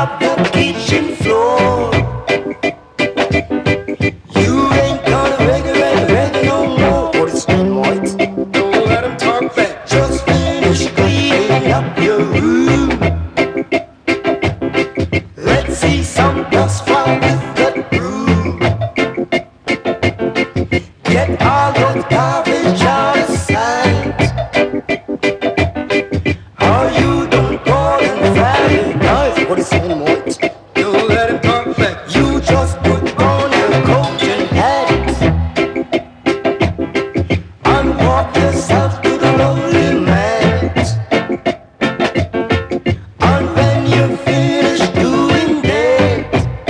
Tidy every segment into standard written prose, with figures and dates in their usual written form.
up the kitchen floor. You ain't gonna reggae no more. What is in white? Don't let him talk back. Just finish cleaning up your room. Let's see some dust fly with the broom. Get all those garbage out of sight. Or you don't call and Friday. What is in white? Don't let him talk back. You just put on your coat and hat and walk yourself to the lonely mat. And when you finish doing that,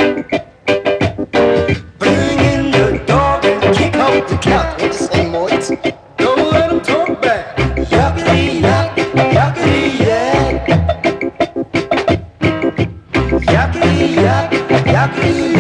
bring in the dog and kick out the cat. What is in white? Don't let him talk back. Yakety yak, yakety yak. Yakety yak, yakety